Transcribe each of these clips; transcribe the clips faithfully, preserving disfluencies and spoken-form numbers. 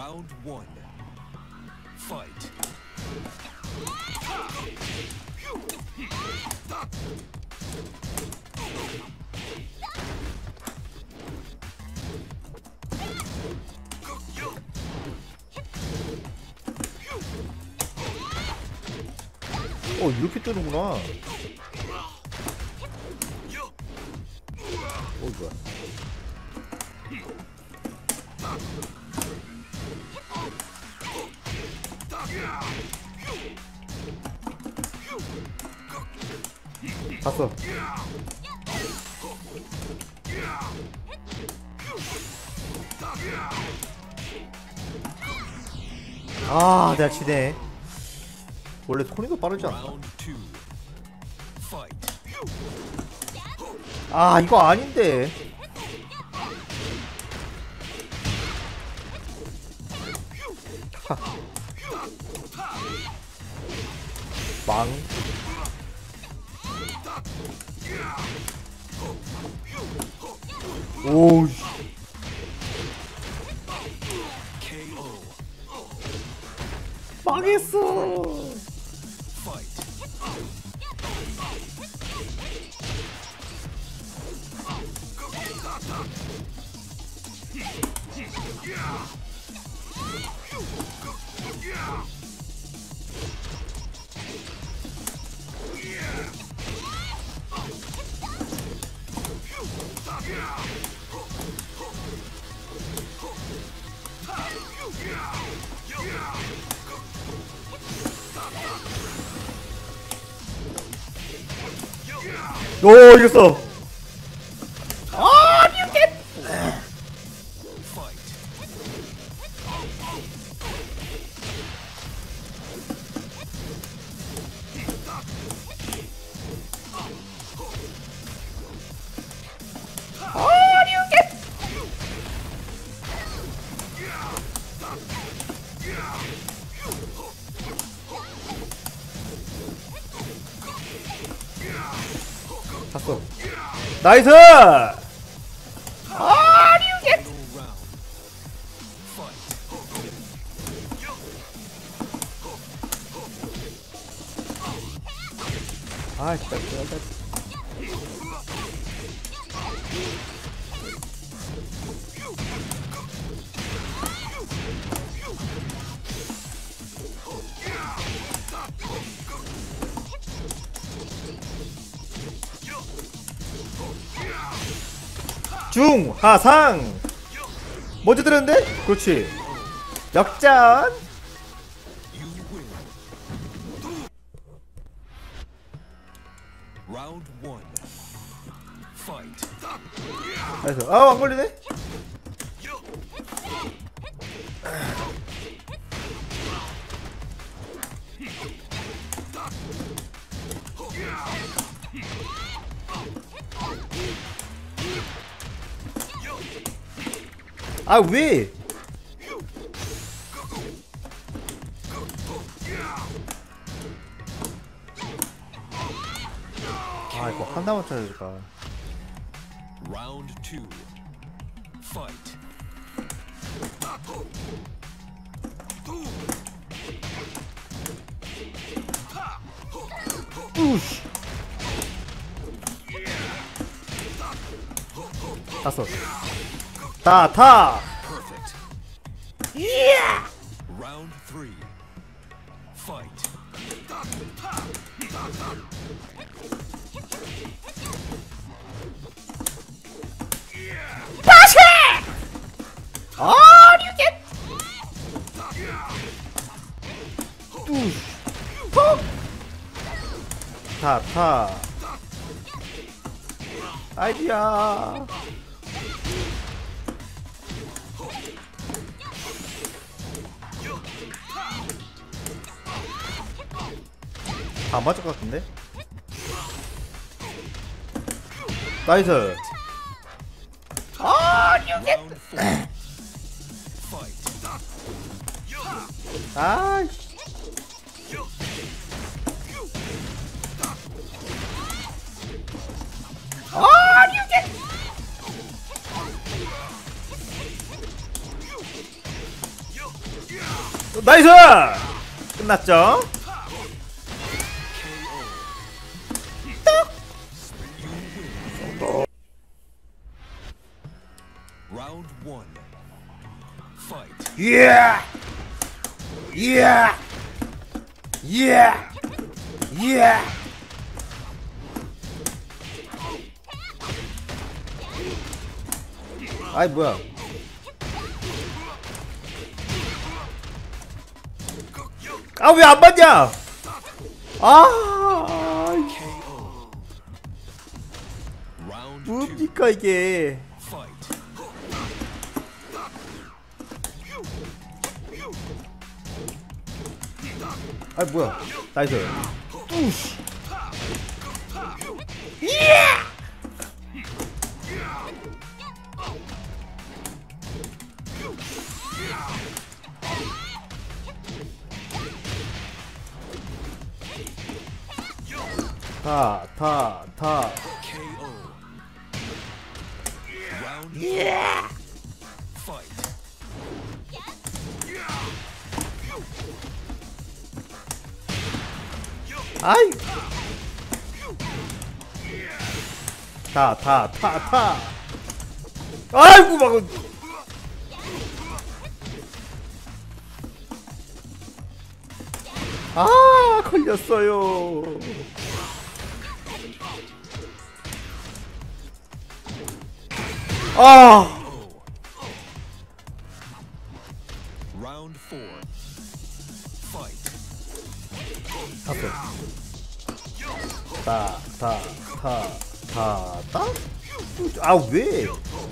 Round one. Fight. 어, 이렇게 뜨는구나. 어, 뭐야. 봤어. 아, 내가 지네. 원래 토니도 빠르지 않나? Round two. Fight. 아, 이거 아닌데. 하. 망. 오우. 케이오. 망했어. Fight. 오, 이겼어. 아, 미우켓. Fight. 아, 미우켓. 샀어. 나이스. 아, 미우켓. Final round. Fight. 아, 진짜 진짜. 중, 하, 상. 먼저 들었는데? 그렇지. 역전. You win. Round one. Fight. 나이스. 아, 안 걸리네? 아, 왜? 아, 이거 하나만 찾아줄까? Round two. Fight. 우씨. 탔어. 타, 타. Perfect. 이야. Round three. Fight. 다시. 아, 리우켓. 우씨. 퍽. 타, 타. 아이디야. 안 맞을 것 같은데? 나이스. 아, 리우켓. Round four. Fight. 아이씨. 아, 리우켓. 나이스! 끝났죠? Round one. Fight. 예! 예! 예! 예! 아이 뭐야? 아 왜 안 맞냐? 아 Round two. 뭡니까 이게? Fight. 아 뭐야? 나이스. 우씨. 타, 타, 타. K O. Round four. Fight. 아이. 타, 타, 타, 타. 아이고 막. 아 걸렸어요. 아. Round four. Fight. 타, 타, 타, 타, 타. 아 왜?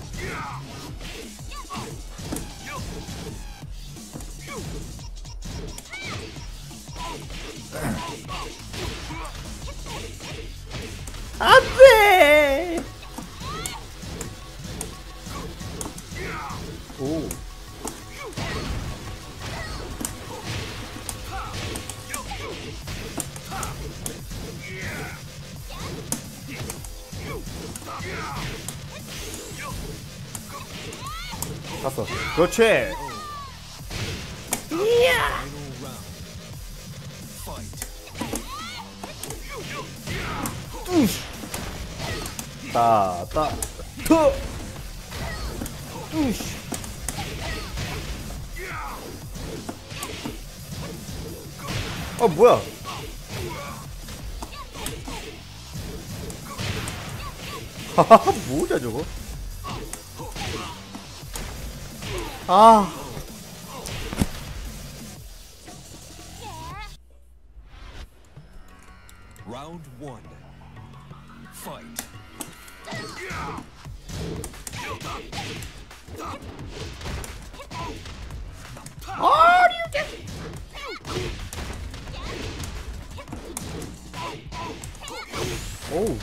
안돼. 오. 갔어. 그렇지. Final round. Fight. 따, 따, 터. 우씨. 아 뭐야? 하하하 뭐냐 저거? 아. Round one. Fight. 오우.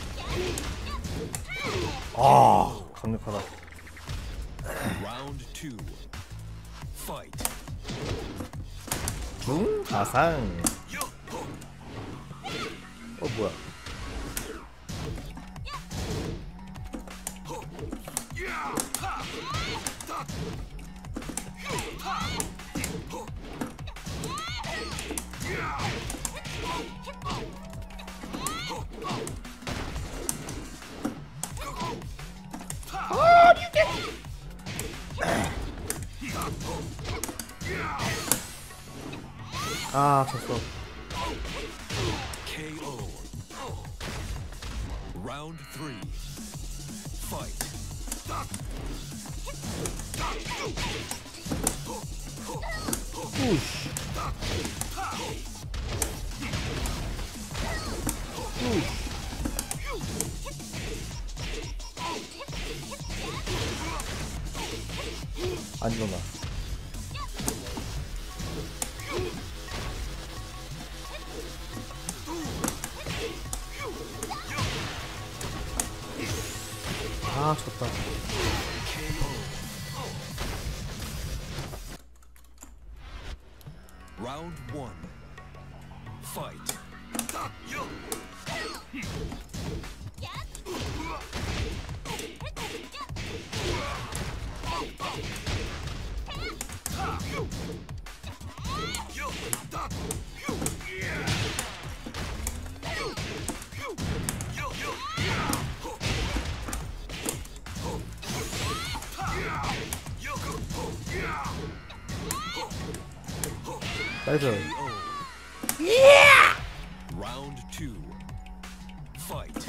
아 강력하다. Round two. Fight. 중하상. 어 뭐야? 아 졌어. K O. Round three. Fight. 우씨. 우씨. 안 일어나. 아 졌다. Round one. Fight. 나이스. Round two. Fight.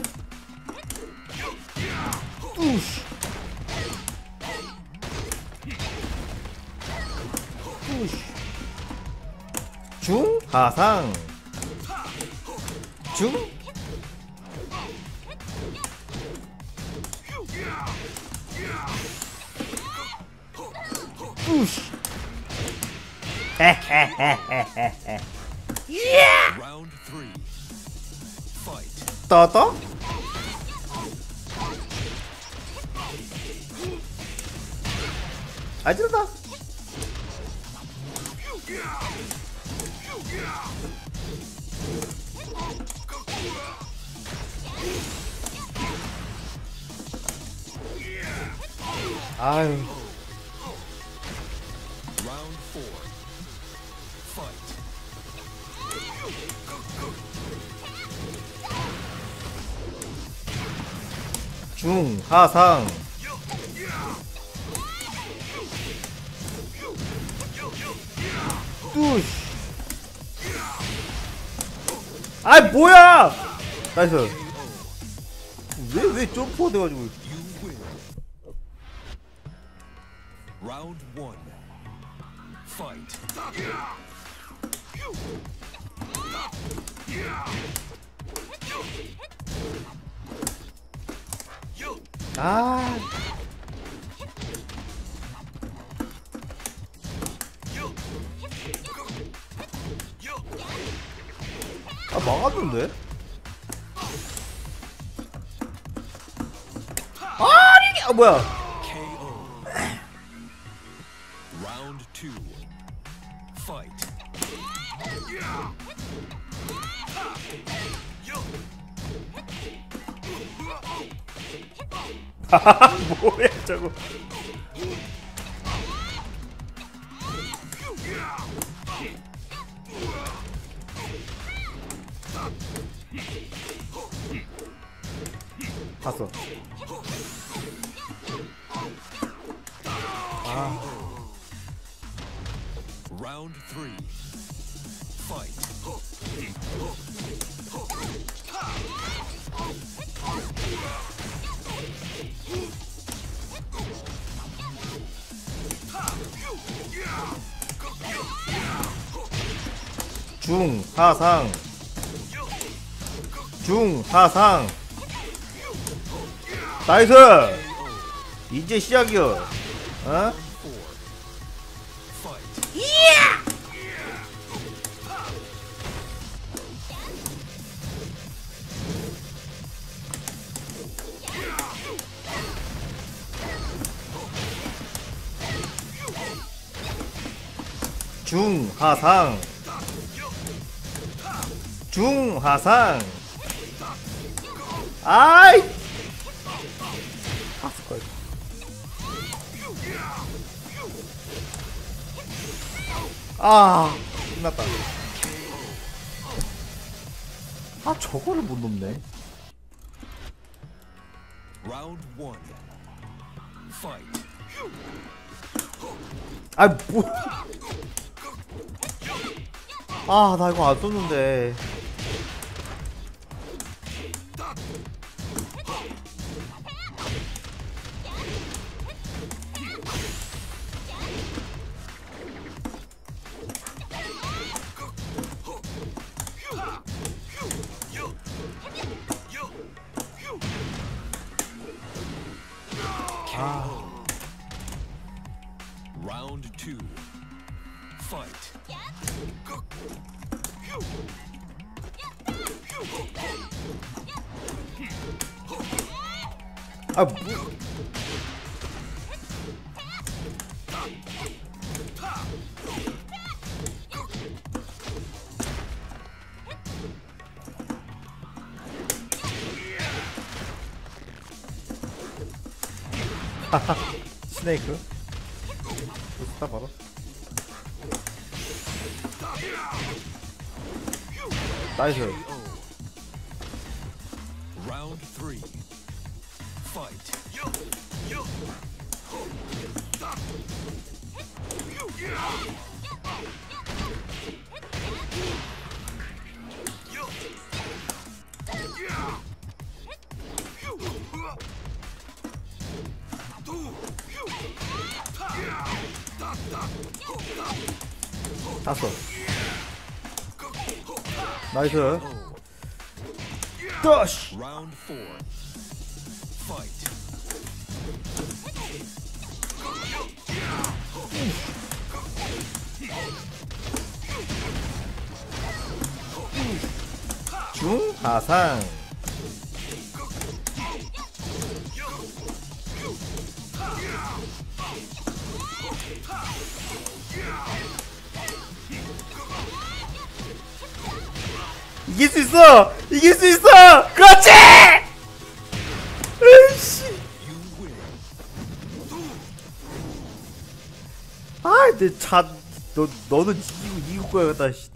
우씨. 우씨. 중 하상. 중. 우씨. 헤헤헤헤헤헤. Round three. Fight. 떠떠? 아 찌른다. 아유. Round four. Fight. 중 하상. 뚜시. 아이 뭐야? 나이스. 왜왜 점프가 돼가지고. You win. Round one. Fight. 아. 아 막았는데? 아니 아 뭐야? K O. Round two. Fight. 뭐야 저거? 봤어. 아. Round three. Fight. 중 하상. 중 하상. 나이스. 이제 시작이야. 어? Four. Fight. 중 하상. 중 하상. 아이. 봤을 거야. 아, 끝났다. 아, 저거를 못 넘네. Round one. Fight. 아, 뭐. 아, 나 이거 안 썼는데. 아. Round two. Fight. 아, 뭐. 하하. 스네이크. 좋다 바로. 나이스. Round three. Fight. 땄어. 나이스. 더쉬. Round four. Fight. 중하상. 이길 수 있어! 이길 수 있어! 그렇지! 으이씨. You win. 아, 내 차, 너, 너는 이기고, 이기고 거야겠다, 씨.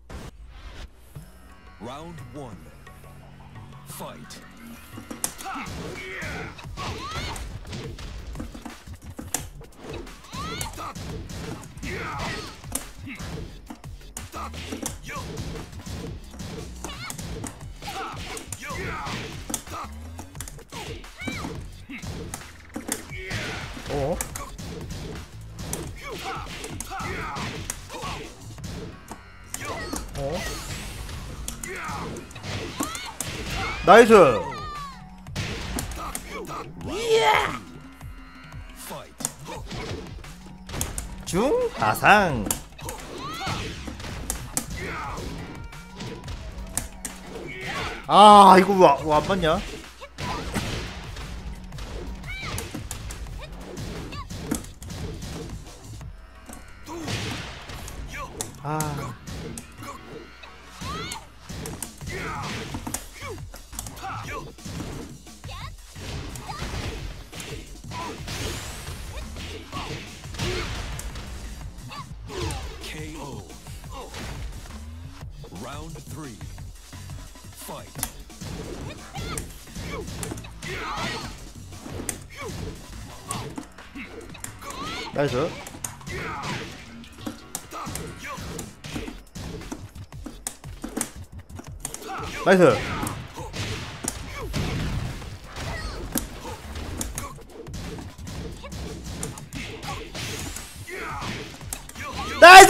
Round one. Fight. 어? 어? 나이스! Fight. 중하상. 아, 이거 왜 안 맞냐? 아. K O. Round three. Fight. 나이스. 나이스. 나이스!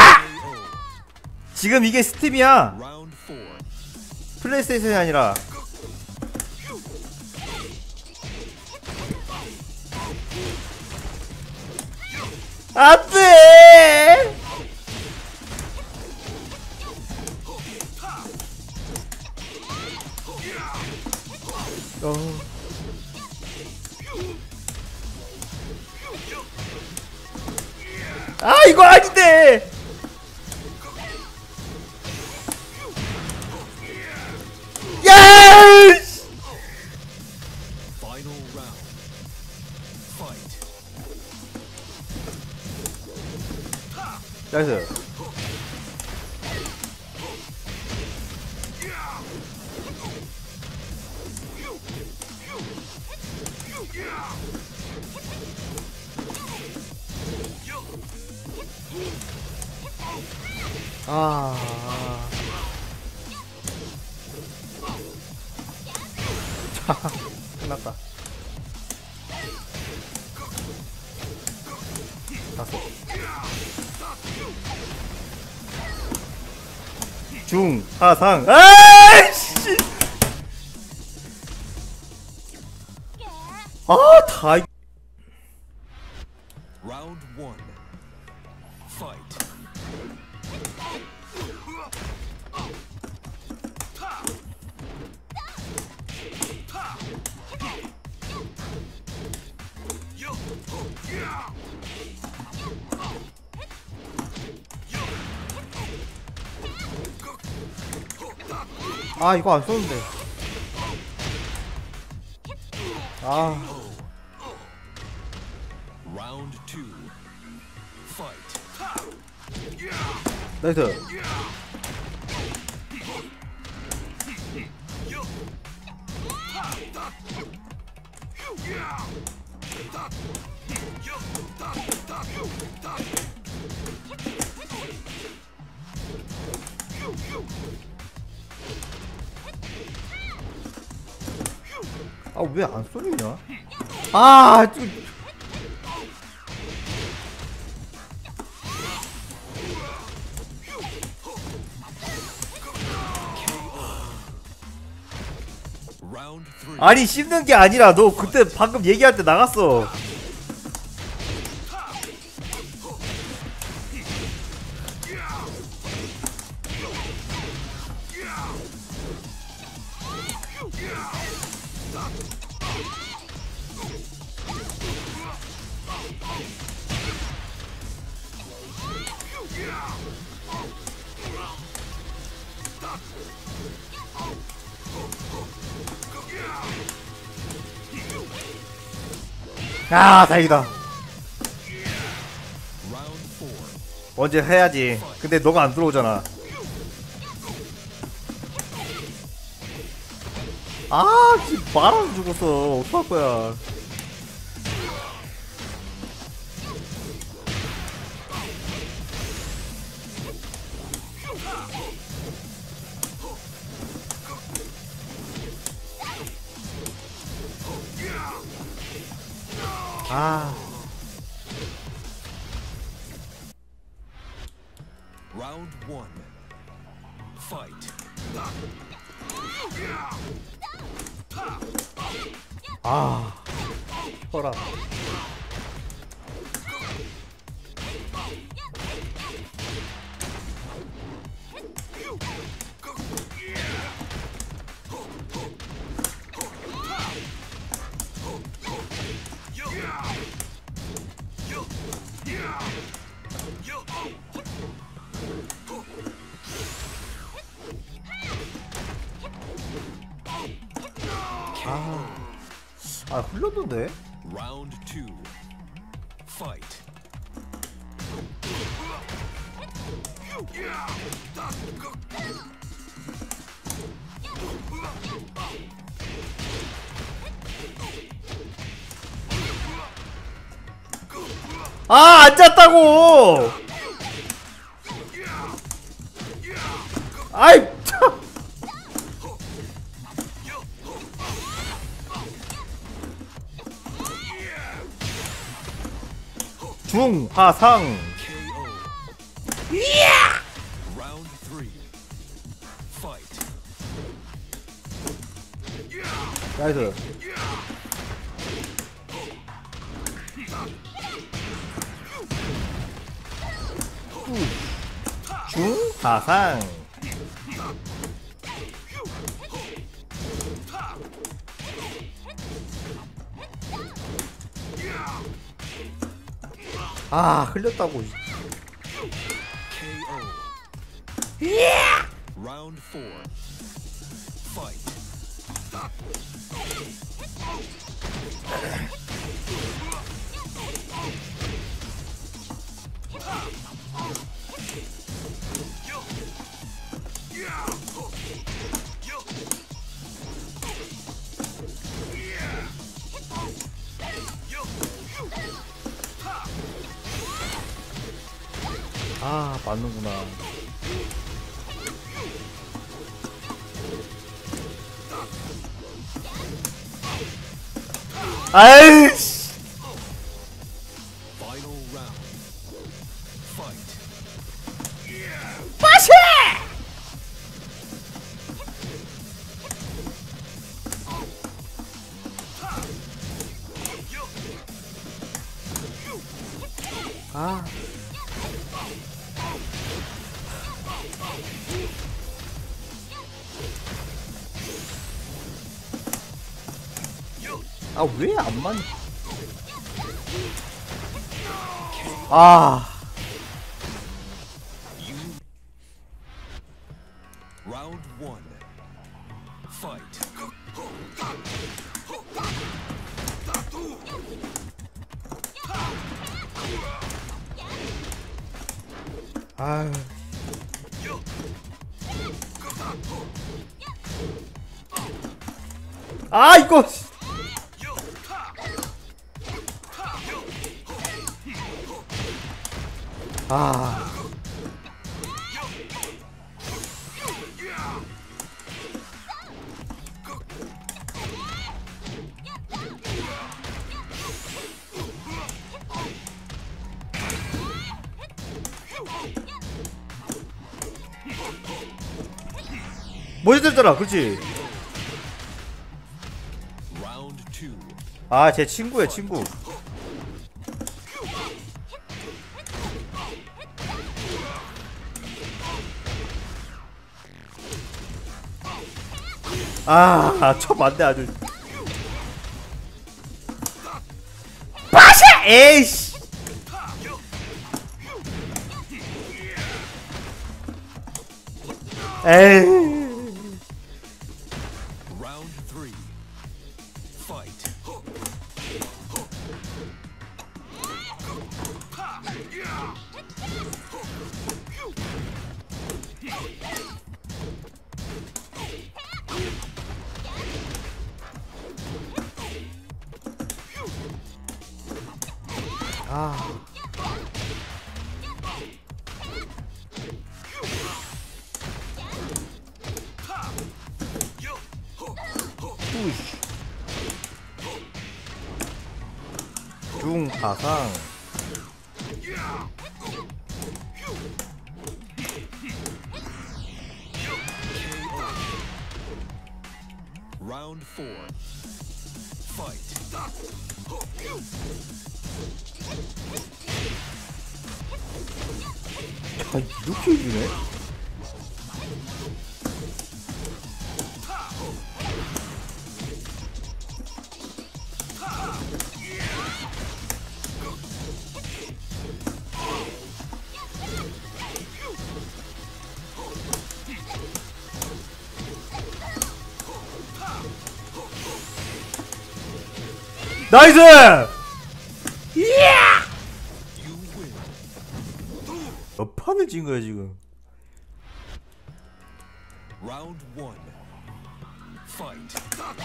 지금 이게 스팀이야. Round four. 플레이스테이션이 아니라. 안돼! 어. 아, 이거 아닌데! 야! Final round. Fight. 나이스. 아. 끝났다. 다섯. 중, 하상. 아이씨! 아, 다. 이- Round one. Fight. 아, 이거 안 썼는데. 아, Round two. Fight. 나이스. 아, 왜 안 쏠리냐? 아, 좀. Round three. 아니 씹는 게 아니라 너 그때 방금 얘기할 때 나갔어. 아 다행이다. Round four. 언제 해야지. 근데 너가 안 들어오잖아. 아 지금 말안 죽었어. 어떡할 거야. 아 Round one. Fight. 아, 허라. 아, 아 흘렸는데? Round two. Fight. 아, 앉았다고! 아이, 참! 중하상! K O. Round three. Fight. 나이스. 중하상! 아, 흘렸다고. K O. Round four. Fight. 아, 맞는구나. 아이씨! Final round. Fight. 빠시! 아. 아, 왜 안 맞? 아. Round one. Fight. 아유. 아, 이거. 아. 멋있었잖아, 그렇지? 아, 제 친구야, 친구. 아, 쳐 맞네 아주. 빠샤! 에이씨. 에이. Round three. Fight. 아. 우이씨. 중하상. Round four. Fight. 아, 이렇게 해주네? 나이스! 이야! You win. 몇 판을 진 거야 지금? Round one. Fight.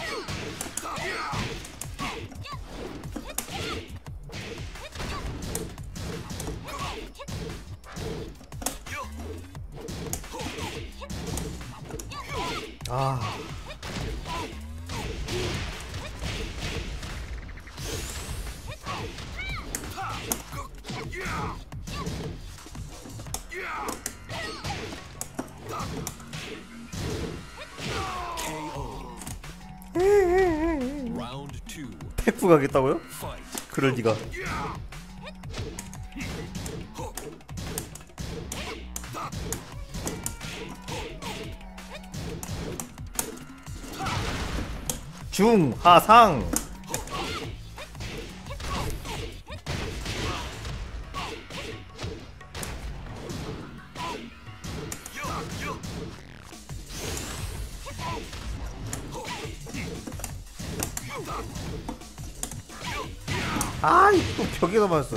아. 케이오. Round two. 태프 가겠다고요? Fight. 그럴 리가. 중하상. 아, 또 벽에다 맞았어.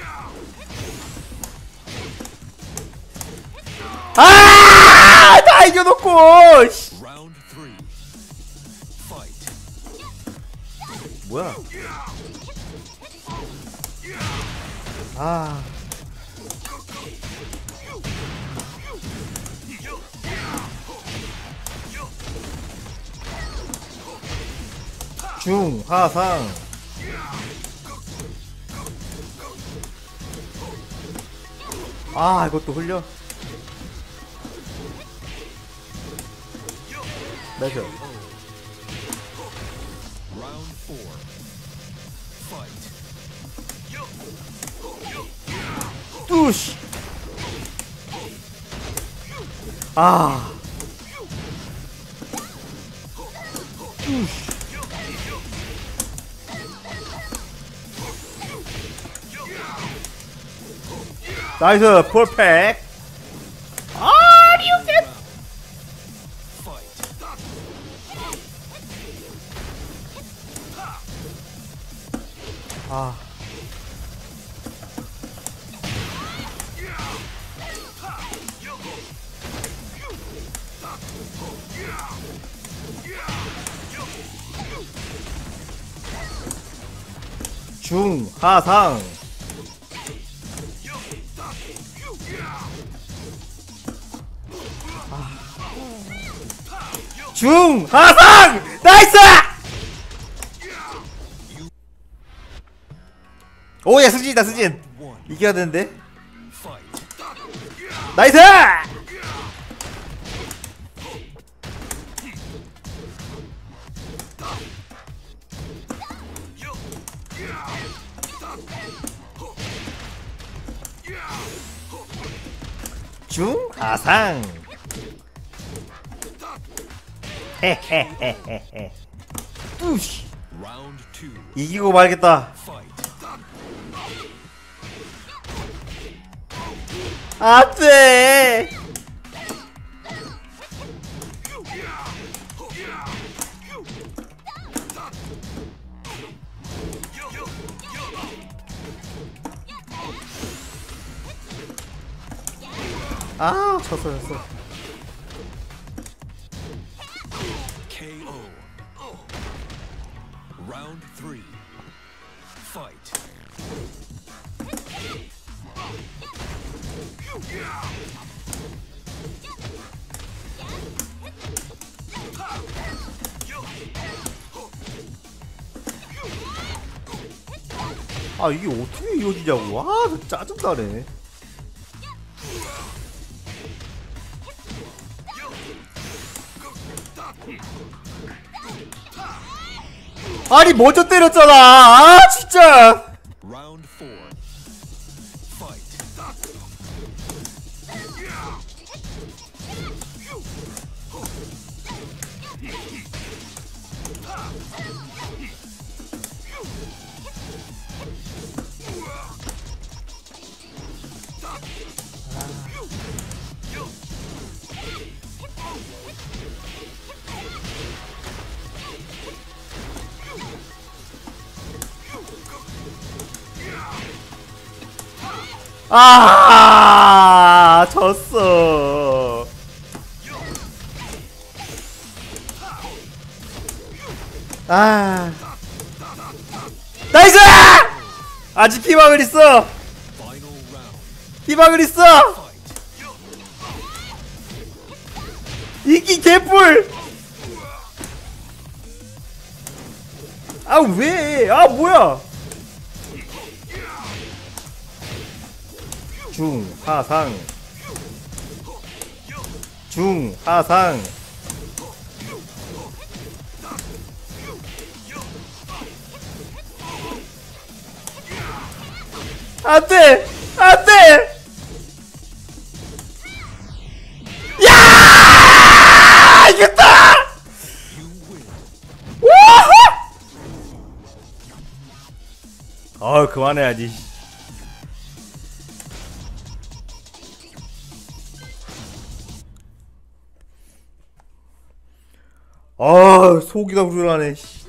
아, 나 이겨놓고. 씨. Round three. Fight. 뭐야? 아. 중하상. 아, 이것도 흘려. 나이스. Round four. Fight. 뚜시. 아. 뚜시. 나이스 폴팩. 아, 리우켓. Fight. 아. 중하상. 중하상. 나이스. 오야, 승진이다 승진. One. 이겨야 되는데. Fight. 나이스. 중하상. 헤헤헤헤헤. 뚜시. Round two. 이기고 말겠다. Fight. 안돼. 아, 졌어 졌어. K O. Round three. Fight. 아, 이게 어떻게 이어지냐고. 아, 나 짜증나네. 아니, 먼저 때렸잖아. 아, 진짜. Round four. Fight. 아, 졌어. 아, 나이스! 아직 희망을 있어. Final round. 희망을 있어. Fight. 이기 개뿔. 아, 왜? 아, 뭐야? 중하상. 중하상. 안돼! 안돼! 야! 이겼다! You win. 우후! 아, 그만해야지. 아, 속이 다 후련하네.